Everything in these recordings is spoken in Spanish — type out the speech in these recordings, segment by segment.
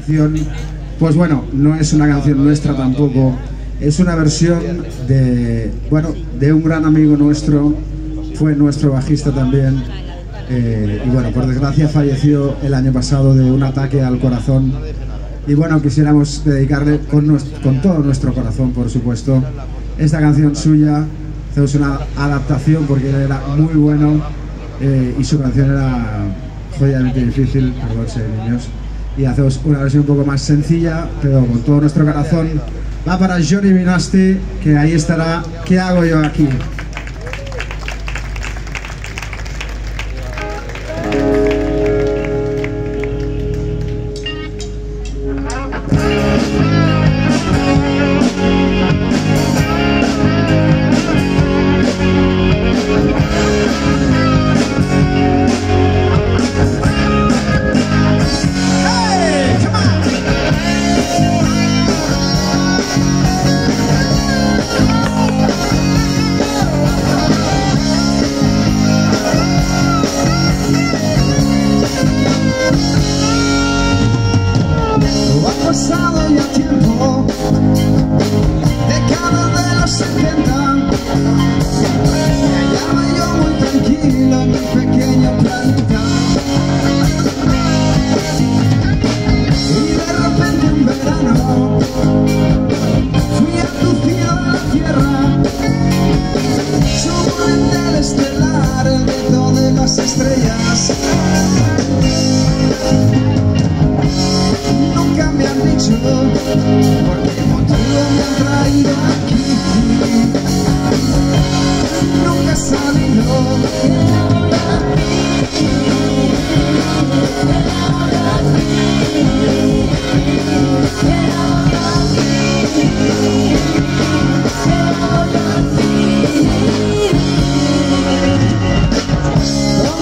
canción, pues bueno, no es una canción nuestra tampoco, es una versión de, bueno, de un gran amigo nuestro, fue nuestro bajista también, y bueno, por desgracia falleció el año pasado de un ataque al corazón, y bueno, quisiéramos dedicarle con todo nuestro corazón, por supuesto, esta canción suya. Hacemos una adaptación porque él era muy bueno, y su canción era jodidamente difícil, perdón, niños, y hacemos una versión un poco más sencilla, pero con todo nuestro corazón. Va para Johnny Vinasti, que ahí estará. ¿Qué hago yo aquí?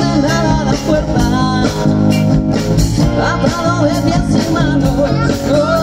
Atado de pies y manos.